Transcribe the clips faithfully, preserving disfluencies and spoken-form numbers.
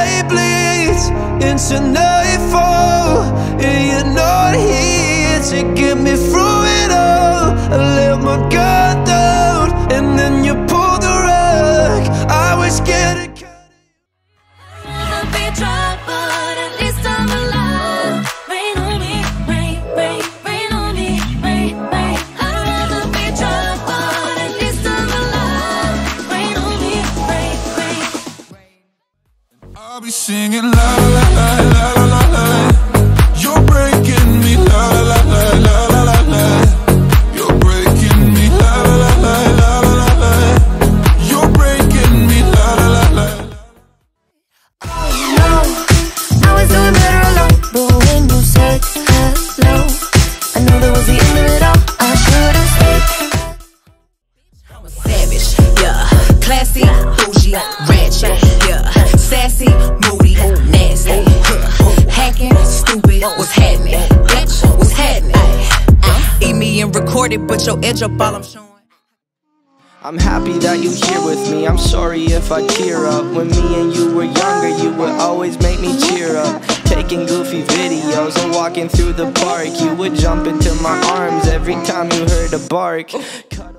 day bleeds into nightfall, and you're not here to get me through it all. I let my guard down, and then you pulled the rug. I was scared to cut it. I'll be drunk, but at least I'm alive. Rain on me, rain, rain, rain on me, rain, rain. I'd rather be drunk, but at least I'm alive. Rain on me, rain, rain. I'll be singing la la la la la la la. You're breaking me la la la la la la la. You're breaking me la la la la la la la. You're breaking me la la la la. Oh no, I was doing better alone, but when you said hello, I know that was the end of it all. I should have stayed. I'm a savage, yeah. Classy, bougie, ratchet, yeah. Sassy, moody, nasty, huh. Hacking, stupid, what's happening? Bitch, what's happening? Eat me and record it, but your edge up all I'm showing. I'm happy that you're here with me. I'm sorry if I tear up. When me and you were younger, you would always make me cheer up. Taking goofy videos and walking through the park, you would jump into my arms every time you heard a bark. Cuddle.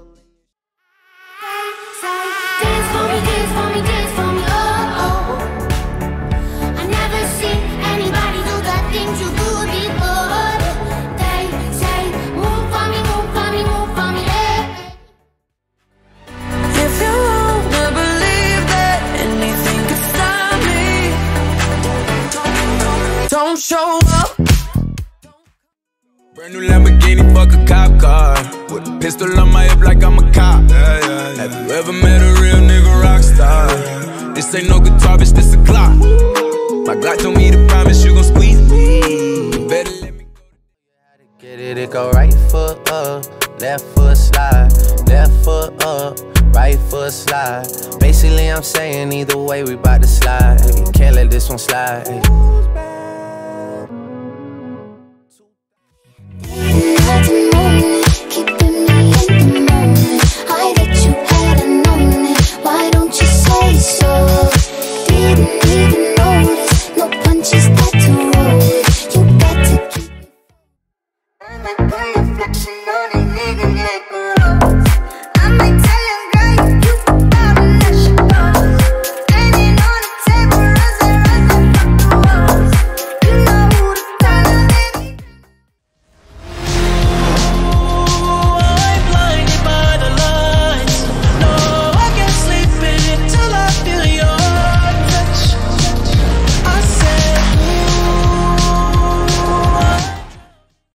Dance for me, dance for me, dance for me, oh, oh. I never seen anybody do the things you do before. They say, move for me, move for me, move for me, yeah. If you wanna believe that anything could stop me, don't show up. Brand new Lamborghini, fuck a cop car. With a pistol on my hip like I'm a cop. Yeah, yeah, yeah. Have you ever met a real nigga rock star? This ain't no guitar, bitch, this a clock. My Glock told me to promise you gon' squeeze me. Better let me go. Get it, it go right foot up, left foot slide, left foot up, right foot slide. Basically I'm saying either way we bout to slide. Can't let this one slide.